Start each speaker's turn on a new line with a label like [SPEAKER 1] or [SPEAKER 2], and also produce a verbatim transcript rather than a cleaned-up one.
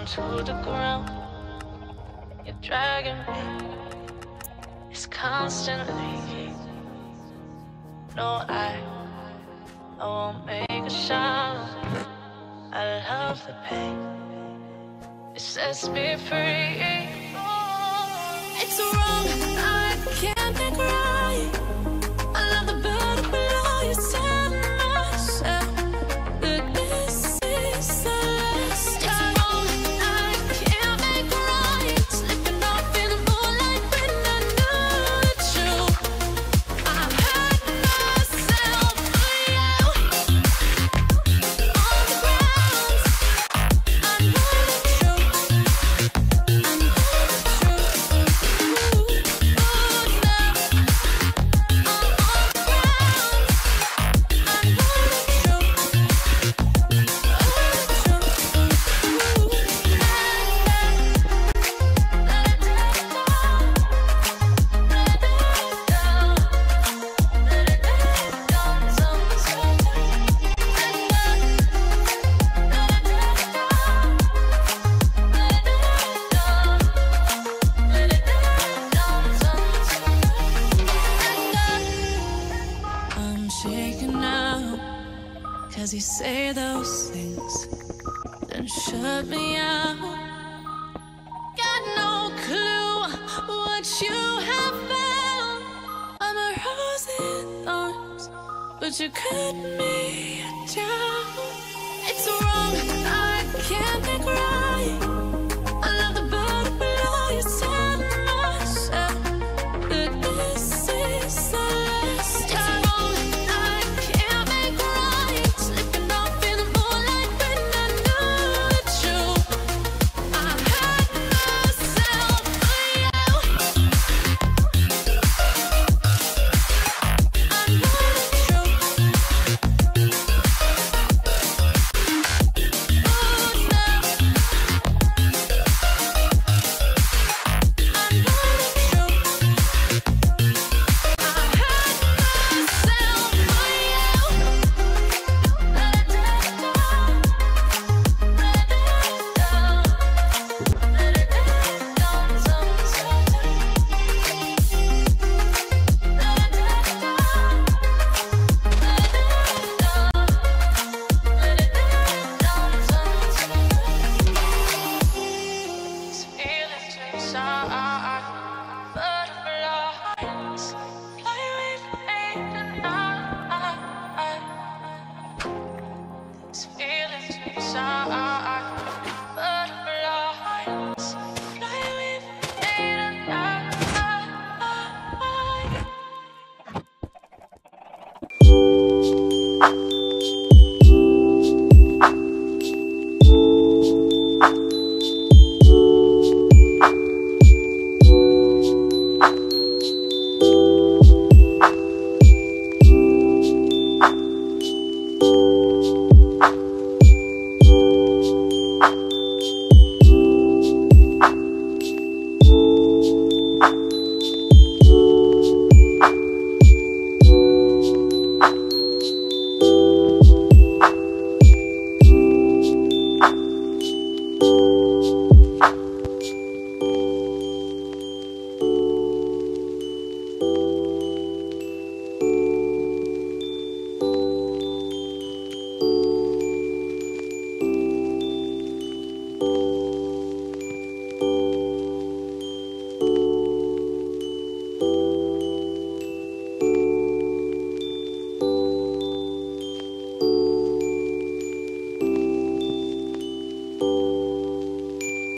[SPEAKER 1] to the ground. You're dragging me, it's constantly. No, I, I won't make a sound. I love the pain, it sets me free. It's wrong, I can't think right. I love the bird below you, tell myself that this is the last time. It's wrong, I can't make right. Slipping off in the moonlight when I knew the truth. I hurt myself for you. On the ground, I know the truth. I know the truth. Ooh, ooh, now. I'm shaking now, cause you say those things, then shut me out. Got no clue what you have found. I'm a rose in thorns, but you cut me down. It's wrong, I can't think right.